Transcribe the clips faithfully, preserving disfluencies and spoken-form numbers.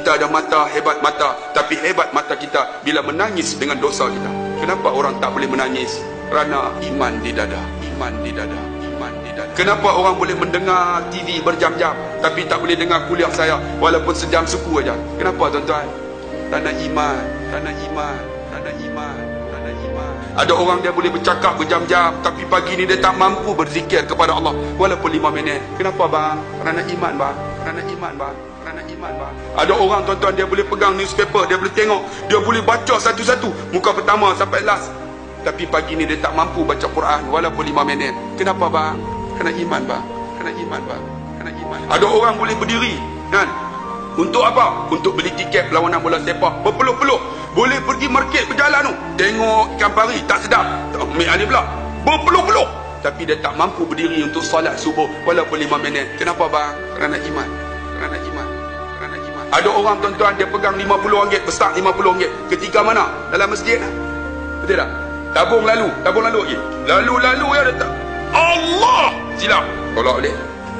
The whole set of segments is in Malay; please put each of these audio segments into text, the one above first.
Kita ada mata, hebat mata, tapi hebat mata kita bila menangis dengan dosa kita. Kenapa orang tak boleh menangis? Kerana iman di dada. Iman di dada. Iman di dada. Kenapa orang boleh mendengar T V berjam-jam tapi tak boleh dengar kuliah saya walaupun sejam suku aja? Kenapa tuan-tuan? Kerana iman. Kerana iman. Kerana iman. Kerana iman. Ada orang dia boleh bercakap berjam-jam tapi pagi ni dia tak mampu berzikir kepada Allah walaupun lima minit. Kenapa bang? Kerana iman bang. Kerana iman bang. Kerana iman bang. Ada orang tuan-tuan dia boleh pegang newspaper, dia boleh tengok, dia boleh baca satu-satu muka pertama sampai last, tapi pagi ni dia tak mampu baca Quran walaupun lima minit. Kenapa bang? Kerana iman bang. Kerana iman bang. Kerana iman. Ada orang boleh berdiri kan? Untuk apa? Untuk beli tiket perlawanan bola sepak berpeluh-peluh. Boleh pergi market berjalan tu, tengok ikan pari tak sedap, ambil alih pula, berpeluh-peluh, tapi dia tak mampu berdiri untuk solat subuh walaupun lima minit. Kenapa bang? Kerana iman. Kerana iman. Kerana iman. Ada orang tuan-tuan dia pegang lima puluh ringgit, besar lima puluh ringgit. Ketika mana? Dalam masjid lah. Betul tak? Tabung lalu, tabung lalu lagi. Lalu-lalu ya dia tak. Allah! Silap. Tolak balik.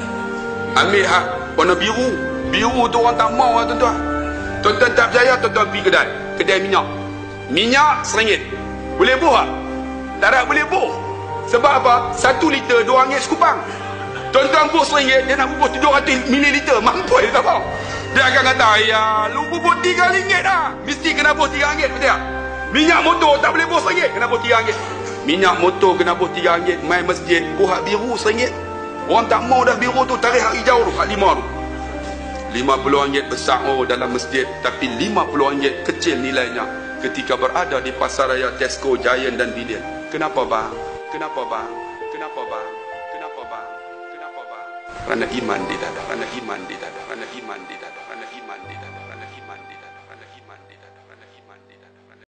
Ambil hak warna biru. Biru tu orang tak mau lah tuan-tuan. Tuan-tuan tak percaya, tuan-tuan pergi kedai. Kedai minyak. Minyak seringgit. Boleh buh tak? Tak ada boleh buh. Sebab apa? Satu liter dua ringgit sekupang. Tuan-tuan buh seringgit, dia nak bubuh tujuh ratus mililiter. Mampu dia tak mau. Dia akan kata, ya, lu bubuh tiga ringgit dah. Mesti kena buh tiga ringgit. Betul tak? Minyak motor tak boleh buh seringgit, kena buh tiga ringgit. Minyak motor kena buh tiga ringgit. Main masjid, buh hak biru seringgit. Orang tak mau dah biru tu, tarik hak hijau tu, hak lima tu. lima puluh ringgit besar oh dalam masjid, tapi lima puluh ringgit kecil nilainya ketika berada di pasar raya Tesco, Giant dan Bidin. Kenapa bang? Kenapa bang? Kenapa bang? Kenapa bang? Kenapa bang? Kerana iman di dada, kerana iman di dada, kerana iman di dada, kerana iman di dada, kerana iman di dada.